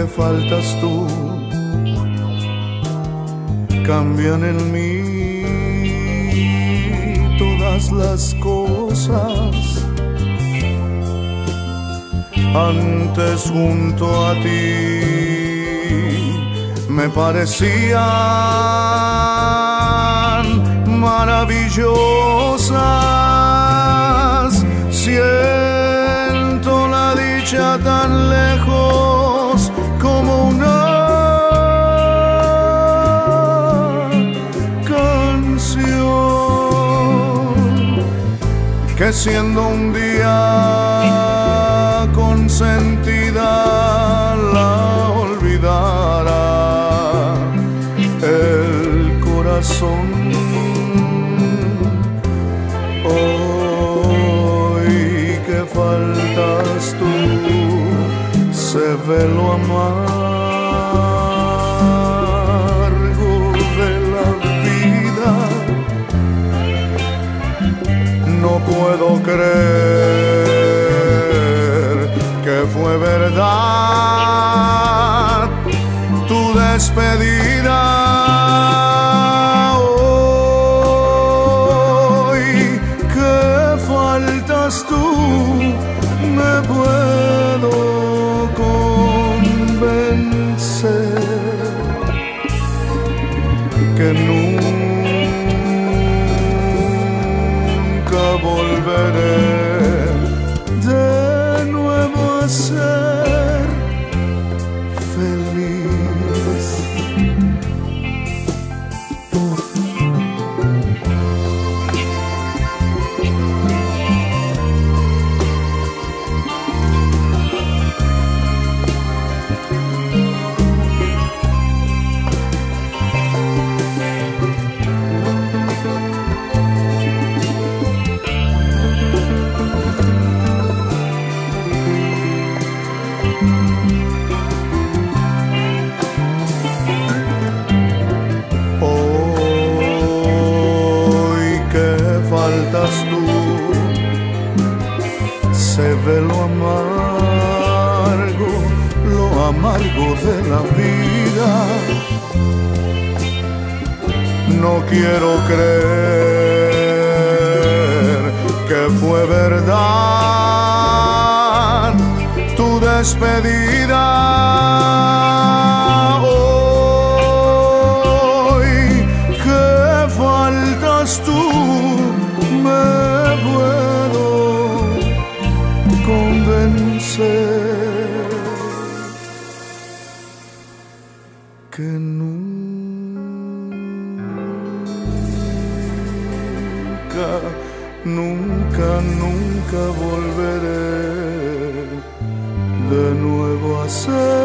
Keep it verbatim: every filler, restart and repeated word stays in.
faltas tú cambian en mí todas las cosas. Antes junto a ti me parecían maravillosas. Siento la dicha tan lejos como una canción que siendo un día consentida la olvidara el corazón. Hoy que faltas tú se ve lo amargo de la vida. No puedo creer que fue verdad tu despedida. Hoy que faltas tú me puedo convencer que nunca volveré de nuevo a ser feliz. Faltas tú, se ve lo amargo, lo amargo de la vida. No quiero creer que fue verdad tu despedida. Hoy que faltas tú me puedo convencer que nunca, nunca, nunca volveré de nuevo a ser